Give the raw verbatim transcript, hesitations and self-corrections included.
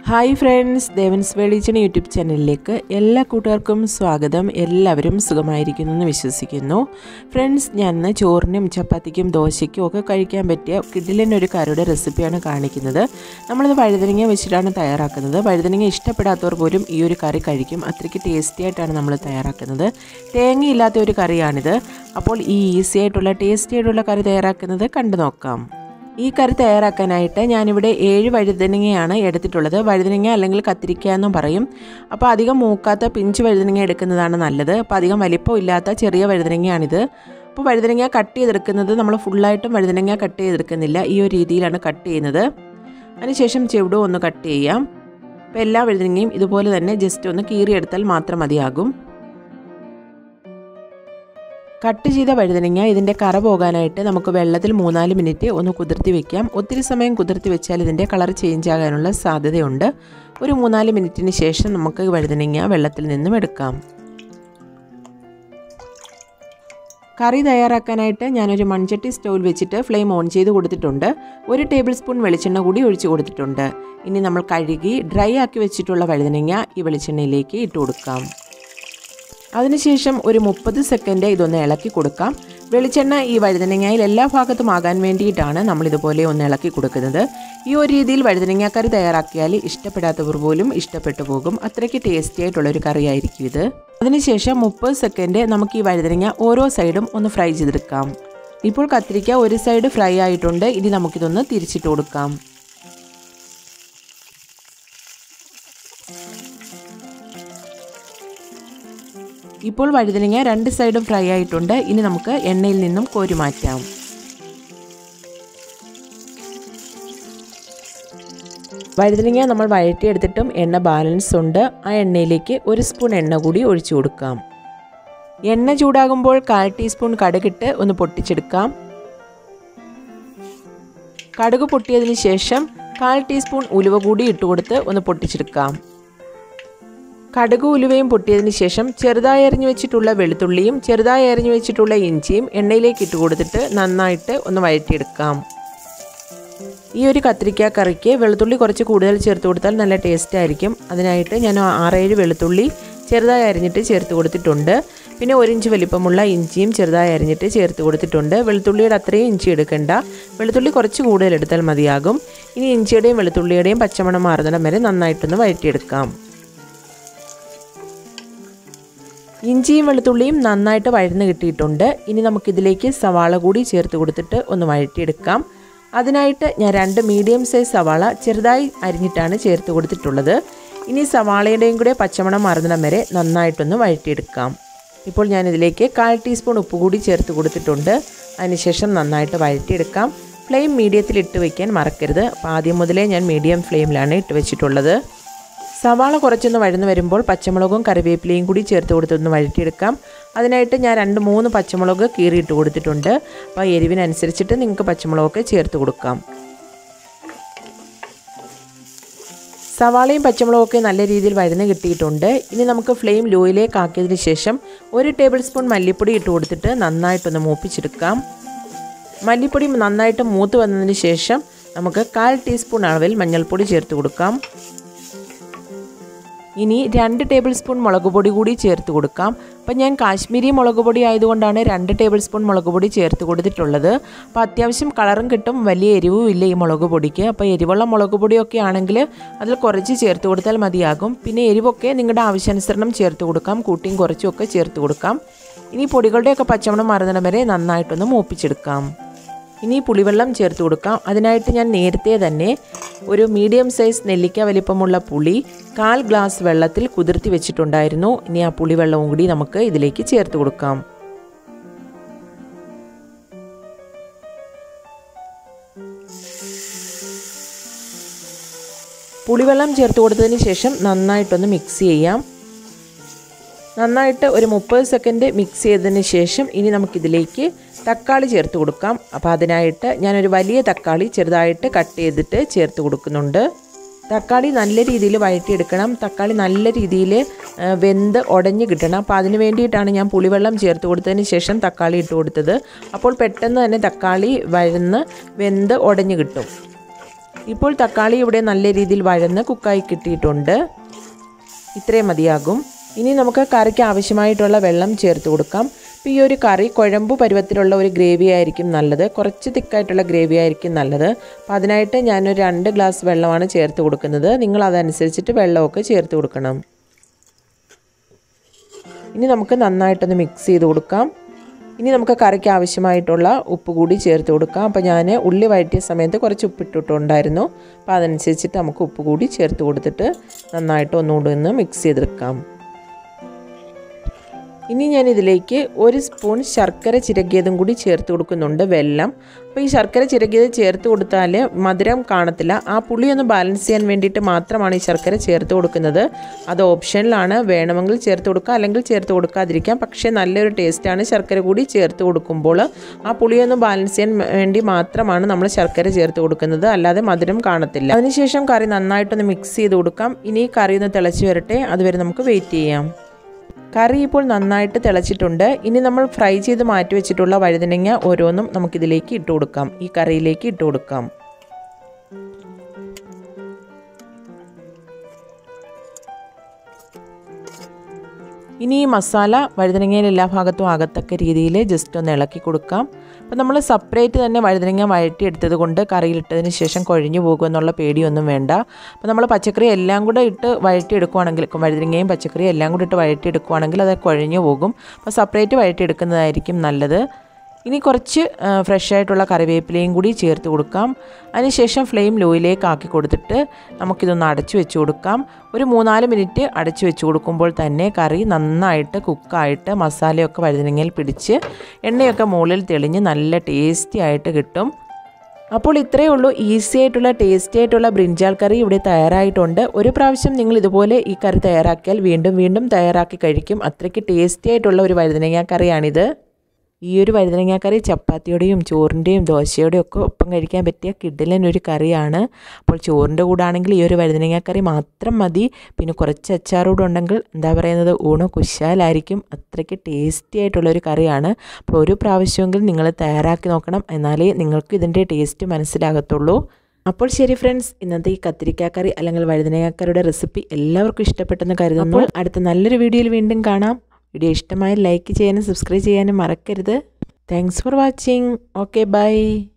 Hi friends, Devan's world kitchen YouTube ചാനലിലേക്ക് എല്ലാ കൂട്ടുകാർക്കും സ്വാഗതം. എല്ലാവരും സുഖമായിരിക്കുന്നു എന്ന് വിശ്വസിക്കുന്നു. ഫ്രണ്ട്സ്, ഞാൻ ഇന്ന് ചോറിനും ചപ്പാത്തിക്കും ദോശയ്ക്കും ഒക്കെ കഴിക്കാൻ പറ്റിയ കിടിലൻ ഒരു കറിയുടെ റെസിപ്പിയാണ് കാണിക്കുന്നത്. നമ്മളിത് വഴുതനങ്ങ വെച്ചിട്ടാണ് തയ്യാറാക്കുന്നത്. വഴുതനങ്ങ ഇഷ്ടപ്പെടാത്തവർ പോലും ഈ ഒരു കറി കഴിക്കും. അത്രയ്ക്ക് ടേസ്റ്റി ആയിട്ടാണ് നമ്മൾ തയ്യാറാക്കുന്നത്. തേങ്ങയില്ലാത്ത ഒരു കറിയാണിത്. അപ്പോൾ ഈ ഈസി ആയിട്ടുള്ള ടേസ്റ്റി ആയിട്ടുള്ള കറി തയ്യാറാക്കുന്നത് കണ്ടു നോക്കാം. ഈ കറി തയ്യാറാക്കാനായിട്ട് ഞാനിവിടെ ഏഴ് വഴുതനങ്ങയാണ് എടുത്തിട്ടുള്ളത്. വഴുതനങ്ങ അല്ലെങ്കിൽ കത്തിരിക്ക എന്നും പറയും. അപ്പോൾ അധികം മൂക്കാത്ത പിഞ്ച് വഴുതനങ്ങ എടുക്കുന്നതാണ് നല്ലത്. അപ്പോൾ അധികം വലിപ്പം ഇല്ലാത്ത ചെറിയ വഴുതനങ്ങയാണിത്. അപ്പോൾ വഴുതനങ്ങ കട്ട് ചെയ്തെടുക്കുന്നത് നമ്മൾ ഫുള്ളായിട്ടും വഴുതനങ്ങ കട്ട് ചെയ്തെടുക്കുന്നില്ല. ഈ ഒരു രീതിയിലാണ് കട്ട് ചെയ്യുന്നത്. അതിനുശേഷം ചെവിടും ഒന്ന് കട്ട് ചെയ്യാം. അപ്പോൾ എല്ലാ വഴുതനങ്ങയും ഇതുപോലെ തന്നെ ജസ്റ്റ് ഒന്ന് കീറിയെടുത്താൽ മാത്രം മതിയാകും. കട്ട് ചെയ്ത വഴുതനങ്ങ ഇതിൻ്റെ കറ പോകാനായിട്ട് നമുക്ക് വെള്ളത്തിൽ മൂന്നാല് മിനിറ്റ് ഒന്ന് കുതിർത്തി വെക്കാം. ഒത്തിരി സമയം കുതിർത്തി വെച്ചാൽ ഇതിൻ്റെ കളർ ചേഞ്ച് ആകാനുള്ള സാധ്യതയുണ്ട്. ഒരു മൂന്നാല് മിനിറ്റിന് ശേഷം നമുക്ക് വഴുതനങ്ങ വെള്ളത്തിൽ നിന്നും എടുക്കാം. കറി തയ്യാറാക്കാനായിട്ട് ഞാനൊരു മൺചട്ടി സ്റ്റൗവിൽ വെച്ചിട്ട് ഫ്ലെയിം ഓൺ ചെയ്ത് കൊടുത്തിട്ടുണ്ട്. ഒരു ടേബിൾ സ്പൂൺ വെളിച്ചെണ്ണ കൂടി ഒഴിച്ച് കൊടുത്തിട്ടുണ്ട്. ഇനി നമ്മൾ കഴുകി ഡ്രൈ ആക്കി വെച്ചിട്ടുള്ള വഴുതനങ്ങ ഈ വെളിച്ചെണ്ണയിലേക്ക് ഇട്ട് കൊടുക്കാം. അതിനുശേഷം ഒരു മുപ്പത് സെക്കൻഡ് ഇതൊന്ന് ഇളക്കി കൊടുക്കാം. വെളിച്ചെണ്ണ ഈ വഴുതനങ്ങയിൽ എല്ലാ ഭാഗത്തും ആകാൻ വേണ്ടിയിട്ടാണ് നമ്മളിതുപോലെ ഒന്ന് ഇളക്കി കൊടുക്കുന്നത്. ഈ ഒരു രീതിയിൽ വഴുതനങ്ങാക്കറി തയ്യാറാക്കിയാൽ ഇഷ്ടപ്പെടാത്തവർ പോലും ഇഷ്ടപ്പെട്ടു പോകും. അത്രയ്ക്ക് ടേസ്റ്റി ആയിട്ടുള്ളൊരു കറിയായിരിക്കും ഇത്. അതിനുശേഷം മുപ്പത് സെക്കൻഡ് നമുക്ക് ഈ വഴുതനങ്ങ ഓരോ സൈഡും ഒന്ന് ഫ്രൈ ചെയ്തെടുക്കാം. ഇപ്പോൾ കത്തിരിക്ക ഒരു സൈഡ് ഫ്രൈ ആയിട്ടുണ്ട്. ഇനി നമുക്കിതൊന്ന് തിരിച്ചിട്ട് കൊടുക്കാം. ഇപ്പോൾ വഴുതനങ്ങ രണ്ട് സൈഡും ഫ്രൈ ആയിട്ടുണ്ട്. ഇനി നമുക്ക് എണ്ണയിൽ നിന്നും കോരി മാറ്റാം. വഴുതനങ്ങ നമ്മൾ വഴറ്റിയെടുത്തിട്ടും എണ്ണ ബാലൻസ് ഉണ്ട്. ആ എണ്ണയിലേക്ക് ഒരു സ്പൂൺ എണ്ണ കൂടി ഒഴിച്ചു കൊടുക്കാം. എണ്ണ ചൂടാകുമ്പോൾ കാൽ ടീസ്പൂൺ കടുകിട്ട് ഒന്ന് പൊട്ടിച്ചെടുക്കാം. കടുക് പൊട്ടിയതിന് ശേഷം കാൽ ടീസ്പൂൺ ഉലുവ കൂടി ഇട്ടുകൊടുത്ത് ഒന്ന് പൊട്ടിച്ചെടുക്കാം. കടുക് ഉലുവയും പൊട്ടിയതിന് ശേഷം ചെറുതായി അരിഞ്ഞു വെച്ചിട്ടുള്ള വെളുത്തുള്ളിയും ചെറുതായി അരിഞ്ഞു വെച്ചിട്ടുള്ള ഇഞ്ചിയും എണ്ണയിലേക്ക് ഇട്ട് കൊടുത്തിട്ട് നന്നായിട്ട് ഒന്ന് വഴറ്റിയെടുക്കാം. ഈ ഒരു കത്തിരിക്ക കറിക്ക് വെളുത്തുള്ളി കുറച്ച് കൂടുതൽ ചേർത്ത് കൊടുത്താൽ നല്ല ടേസ്റ്റ് ആയിരിക്കും. അതിനായിട്ട് ഞാൻ ആറേഴ് വെളുത്തുള്ളി ചെറുതായി അരിഞ്ഞിട്ട് ചേർത്ത് കൊടുത്തിട്ടുണ്ട്. പിന്നെ ഒരു ഇഞ്ച് വലിപ്പമുള്ള ഇഞ്ചിയും ചെറുതായി അരിഞ്ഞിട്ട് ചേർത്ത് കൊടുത്തിട്ടുണ്ട്. വെളുത്തുള്ളിയുടെ അത്രയും ഇഞ്ചി എടുക്കണ്ട, വെളുത്തുള്ളി കുറച്ച് കൂടുതൽ എടുത്താൽ മതിയാകും. ഇനി ഇഞ്ചിയുടെയും വെളുത്തുള്ളിയുടെയും പച്ചമണം മാറുന്നിടം വരെ നന്നായിട്ടൊന്ന് വഴറ്റിയെടുക്കാം. ഇഞ്ചിയും വെളുത്തുള്ളിയും നന്നായിട്ട് വഴന്ന് കിട്ടിയിട്ടുണ്ട്. ഇനി നമുക്കിതിലേക്ക് സവാള കൂടി ചേർത്ത് കൊടുത്തിട്ട് ഒന്ന് വഴറ്റിയെടുക്കാം. അതിനായിട്ട് ഞാൻ രണ്ട് മീഡിയം സൈസ് സവാള ചെറുതായി അരിഞ്ഞിട്ടാണ് ചേർത്ത് കൊടുത്തിട്ടുള്ളത്. ഇനി സവാളയുടെയും കൂടെ പച്ചമണം മാറുന്നിടം വരെ നന്നായിട്ടൊന്ന് വഴറ്റിയെടുക്കാം. ഇപ്പോൾ ഞാനിതിലേക്ക് കാൽ ടീസ്പൂൺ ഉപ്പ് കൂടി ചേർത്ത് കൊടുത്തിട്ടുണ്ട്. അതിനുശേഷം നന്നായിട്ട് വഴറ്റിയെടുക്കാം. ഫ്ലെയിം മീഡിയത്തിൽ ഇട്ട് വയ്ക്കാൻ മറക്കരുത്. അപ്പോൾ ആദ്യം മുതലേ ഞാൻ മീഡിയം ഫ്ലെയിമിലാണ് ഇട്ട് വെച്ചിട്ടുള്ളത്. സവാള കുറച്ചൊന്ന് വഴന്ന് വരുമ്പോൾ പച്ചമുളകും കറിവേപ്പിലയും കൂടി ചേർത്ത് കൊടുത്തൊന്ന് വഴറ്റിയെടുക്കാം. അതിനായിട്ട് ഞാൻ രണ്ട് മൂന്ന് പച്ചമുളക് കീറിയിട്ട് കൊടുത്തിട്ടുണ്ട്. അപ്പോൾ എരിവിനനുസരിച്ചിട്ട് നിങ്ങൾക്ക് പച്ചമുളകൊക്കെ ചേർത്ത് കൊടുക്കാം. സവാളയും പച്ചമുളകൊക്കെ നല്ല രീതിയിൽ വഴന്ന് കിട്ടിയിട്ടുണ്ട്. ഇനി നമുക്ക് ഫ്ലെയിം ലോയിലേക്ക് ആക്കിയതിന് ശേഷം ഒരു ടേബിൾ സ്പൂൺ മല്ലിപ്പൊടി ഇട്ട് കൊടുത്തിട്ട് നന്നായിട്ടൊന്ന് മൂപ്പിച്ചെടുക്കാം. മല്ലിപ്പൊടി നന്നായിട്ട് മൂത്ത് വന്നതിന് ശേഷം നമുക്ക് കാൽ ടീസ്പൂൺ അളവിൽ മഞ്ഞൾപ്പൊടി ചേർത്ത് കൊടുക്കാം. ഇനി രണ്ട് ടേബിൾ സ്പൂൺ മുളക് പൊടി കൂടി ചേർത്ത് കൊടുക്കാം. അപ്പം ഞാൻ കാശ്മീരി മുളക് പൊടി ആയതുകൊണ്ടാണ് രണ്ട് ടേബിൾ സ്പൂൺ മുളക് പൊടി ചേർത്ത് കൊടുത്തിട്ടുള്ളത്. അപ്പോൾ അത്യാവശ്യം കളറും കിട്ടും, വലിയ എരിവും ഇല്ല ഈ മുളക് പൊടിക്ക്. അപ്പോൾ എരിവുള്ള മുളക് പൊടിയൊക്കെ ആണെങ്കിൽ അതിൽ കുറച്ച് ചേർത്ത് കൊടുത്താൽ മതിയാകും. പിന്നെ എരിവൊക്കെ നിങ്ങളുടെ ആവശ്യാനുസരണം ചേർത്ത് കൊടുക്കാം, കൂട്ടിയും കുറച്ചും ഒക്കെ ചേർത്ത് കൊടുക്കാം. ഇനി പൊടികളുടെയൊക്കെ പച്ചമണം മാറുന്നിടം വരെ നന്നായിട്ടൊന്ന് മൂപ്പിച്ചെടുക്കാം. ഇനി പുളിവെള്ളം ചേർത്ത് കൊടുക്കാം. അതിനായിട്ട് ഞാൻ നേരത്തെ തന്നെ ഒരു മീഡിയം സൈസ് നെല്ലിക്ക വലിപ്പമുള്ള പുളി കാൽ ഗ്ലാസ് വെള്ളത്തിൽ കുതിർത്തി വെച്ചിട്ടുണ്ടായിരുന്നു. ഇനി ആ പുളിവെള്ളവും കൂടി നമുക്ക് ഇതിലേക്ക് ചേർത്ത് കൊടുക്കാം. പുളിവെള്ളം ചേർത്ത് കൊടുത്തതിന് ശേഷം നന്നായിട്ടൊന്ന് മിക്സ് ചെയ്യാം. നന്നായിട്ട് ഒരു മുപ്പത് സെക്കൻഡ് മിക്സ് ചെയ്തതിന് ശേഷം ഇനി നമുക്കിതിലേക്ക് തക്കാളി ചേർത്ത് കൊടുക്കാം. അപ്പോൾ അതിനായിട്ട് ഞാനൊരു വലിയ തക്കാളി ചെറുതായിട്ട് കട്ട് ചെയ്തിട്ട് ചേർത്ത് കൊടുക്കുന്നുണ്ട്. തക്കാളി നല്ല രീതിയിൽ വഴറ്റിയെടുക്കണം. തക്കാളി നല്ല രീതിയിൽ വെന്ത് ഉടഞ്ഞ് കിട്ടണം. അപ്പോൾ അതിന് വേണ്ടിയിട്ടാണ് ഞാൻ പുളിവെള്ളം ചേർത്ത് കൊടുത്തതിന് ശേഷം തക്കാളി ഇട്ട് കൊടുത്തത്. അപ്പോൾ പെട്ടെന്ന് തന്നെ തക്കാളി വഴന്ന് വെന്ത് ഉടഞ്ഞ് കിട്ടും. ഇപ്പോൾ തക്കാളി ഇവിടെ നല്ല രീതിയിൽ വഴന്ന് കുക്കായി കിട്ടിയിട്ടുണ്ട്. ഇത്രയും മതിയാകും. ഇനി നമുക്ക് കറിക്ക് ആവശ്യമായിട്ടുള്ള വെള്ളം ചേർത്ത് കൊടുക്കാം. അപ്പോൾ ഈ ഒരു കറി കുഴമ്പ് പരുവത്തിലുള്ള ഒരു ഗ്രേവി ആയിരിക്കും നല്ലത്. കുറച്ച് തിക്കായിട്ടുള്ള ഗ്രേവി ആയിരിക്കും നല്ലത്. അപ്പോൾ അതിനായിട്ട് ഞാനൊരു രണ്ട് ഗ്ലാസ് വെള്ളമാണ് ചേർത്ത് കൊടുക്കുന്നത്. നിങ്ങൾ അതനുസരിച്ചിട്ട് വെള്ളമൊക്കെ ചേർത്ത് കൊടുക്കണം. ഇനി നമുക്ക് നന്നായിട്ടൊന്ന് മിക്സ് ചെയ്ത് കൊടുക്കാം. ഇനി നമുക്ക് കറിക്ക് ആവശ്യമായിട്ടുള്ള ഉപ്പ് കൂടി ചേർത്ത് കൊടുക്കാം. അപ്പോൾ ഞാൻ ഉള്ളി വഴറ്റിയ സമയത്ത് കുറച്ച് ഉപ്പിട്ടിട്ടുണ്ടായിരുന്നു. അപ്പോൾ അതനുസരിച്ചിട്ട് നമുക്ക് ഉപ്പ് കൂടി ചേർത്ത് കൊടുത്തിട്ട് നന്നായിട്ട് ഒന്നുകൂടി ഒന്ന് മിക്സ് ചെയ്തെടുക്കാം. ഇനി ഞാൻ ഇതിലേക്ക് ഒരു സ്പൂൺ ശർക്കര ചിരകിയതും കൂടി ചേർത്ത് കൊടുക്കുന്നുണ്ട്, വെല്ലം. അപ്പോൾ ഈ ശർക്കര ചിരകിയത് ചേർത്ത് കൊടുത്താൽ മധുരം കാണത്തില്ല. ആ പുളി ഒന്ന് ബാലൻസ് ചെയ്യാൻ വേണ്ടിയിട്ട് മാത്രമാണ് ഈ ശർക്കര ചേർത്ത് കൊടുക്കുന്നത്. അത് ഓപ്ഷനിലാണ്, വേണമെങ്കിൽ ചേർത്ത് കൊടുക്കുക അല്ലെങ്കിൽ ചേർത്ത് കൊടുക്കാതിരിക്കാം. പക്ഷേ നല്ലൊരു ടേസ്റ്റാണ് ശർക്കര കൂടി ചേർത്ത് കൊടുക്കുമ്പോൾ. ആ പുളിയൊന്ന് ബാലൻസ് ചെയ്യാൻ വേണ്ടി മാത്രമാണ് നമ്മൾ ശർക്കര ചേർത്ത് കൊടുക്കുന്നത്, അല്ലാതെ മധുരം കാണത്തില്ല. അതിനുശേഷം കറി നന്നായിട്ടൊന്ന് മിക്സ് ചെയ്ത് കൊടുക്കാം. ഇനി കറി ഒന്ന് തിളച്ച് വരട്ടെ, അതുവരെ നമുക്ക് വെയിറ്റ് ചെയ്യാം. കറി ഇപ്പോൾ നന്നായിട്ട് തിളച്ചിട്ടുണ്ട്. ഇനി നമ്മൾ ഫ്രൈ ചെയ്ത് മാറ്റി വെച്ചിട്ടുള്ള വഴുതനങ്ങ ഓരോന്നും നമുക്കിതിലേക്ക് ഇട്ട് കൊടുക്കാം, ഈ കറിയിലേക്ക് ഇട്ട് കൊടുക്കാം. ഇനി ഈ മസാല വഴുതനങ്ങയിൽ എല്ലാ ഭാഗത്തും ആകത്തക്ക രീതിയിൽ ജസ്റ്റ് ഒന്ന് ഇളക്കി കൊടുക്കാം. അപ്പോൾ നമ്മൾ സെപ്പറേറ്റ് തന്നെ വഴുതനങ്ങ വഴറ്റിയെടുത്തത് കൊണ്ട് കറിയിലിട്ടതിന് ശേഷം കൊഴിഞ്ഞു പോകുമെന്നുള്ള പേടിയൊന്നും വേണ്ട. അപ്പോൾ നമ്മൾ പച്ചക്കറി എല്ലാം കൂടെ ഇട്ട് വഴറ്റിയെടുക്കുകയാണെങ്കിൽ, വഴുതനങ്ങയും പച്ചക്കറിയും എല്ലാം കൂടെ ഇട്ട് വഴറ്റിയെടുക്കുകയാണെങ്കിൽ അത് കൊഴിഞ്ഞു പോകും. അപ്പോൾ സെപ്പറേറ്റ് വഴറ്റിയെടുക്കുന്നതായിരിക്കും നല്ലത്. ഇനി കുറച്ച് ഫ്രഷ് ആയിട്ടുള്ള കറിവേപ്പിലയും കൂടി ചേർത്ത് കൊടുക്കാം. അതിനുശേഷം ഫ്ലെയിം ലോയിലേക്ക് ആക്കി കൊടുത്തിട്ട് നമുക്കിതൊന്ന് അടച്ചു വെച്ച് കൊടുക്കാം. ഒരു മൂന്നാല് മിനിറ്റ് അടച്ചു വെച്ച് കൊടുക്കുമ്പോൾ തന്നെ കറി നന്നായിട്ട് കുക്കായിട്ട് മസാലയൊക്കെ വഴുതനങ്ങയിൽ പിടിച്ച് എണ്ണയൊക്കെ മുകളിൽ തെളിഞ്ഞ് നല്ല ടേസ്റ്റി ആയിട്ട് കിട്ടും. അപ്പോൾ ഇത്രയേ ഉള്ളൂ, ഈസി ആയിട്ടുള്ള ടേസ്റ്റി ആയിട്ടുള്ള ബ്രിഞ്ചാൽ കറി ഇവിടെ തയ്യാറായിട്ടുണ്ട്. ഒരു പ്രാവശ്യം നിങ്ങൾ ഇതുപോലെ ഈ കറി തയ്യാറാക്കിയാൽ വീണ്ടും വീണ്ടും തയ്യാറാക്കി കഴിക്കും. അത്രയ്ക്ക് ടേസ്റ്റി ആയിട്ടുള്ള ഒരു വഴുതനങ്ങ കറിയാണിത്. ഈ ഒരു വഴുതനങ്ങ കറി ചപ്പാത്തിയുടെയും ചോറിൻ്റെയും ദോശയുടെയും ഒക്കെ ഒപ്പം കഴിക്കാൻ പറ്റിയ കിടിലൻ ഒരു കറിയാണ്. അപ്പോൾ ചോറിൻ്റെ കൂടാണെങ്കിൽ ഈ ഒരു വഴുതനങ്ങ കറി മാത്രം മതി. പിന്നെ കുറച്ച് അച്ചാറൂടെ ഉണ്ടെങ്കിൽ എന്താ പറയുന്നത്, ഊണ് കുശാലായിരിക്കും. അത്രയ്ക്ക് ടേസ്റ്റി ആയിട്ടുള്ളൊരു കറിയാണ്. അപ്പോൾ ഒരു പ്രാവശ്യമെങ്കിലും നിങ്ങൾ തയ്യാറാക്കി നോക്കണം, എന്നാലേ നിങ്ങൾക്ക് ഇതിൻ്റെ ടേസ്റ്റ് മനസ്സിലാകത്തുള്ളൂ. അപ്പോൾ ശരി ഫ്രണ്ട്സ്, ഇന്നത്തെ ഈ കത്തിരിക്ക കറി അല്ലെങ്കിൽ വഴുതനങ്ങ കറിയുടെ റെസിപ്പി എല്ലാവർക്കും ഇഷ്ടപ്പെട്ടെന്ന് കരുതുന്നു. അടുത്ത നല്ലൊരു വീഡിയോയിൽ വീണ്ടും കാണാം. വീഡിയോ ഇഷ്ടമായി ലൈക്ക് ചെയ്യാനും സബ്സ്ക്രൈബ് ചെയ്യാനും മറക്കരുത്. Thanks for watching. Okay, by.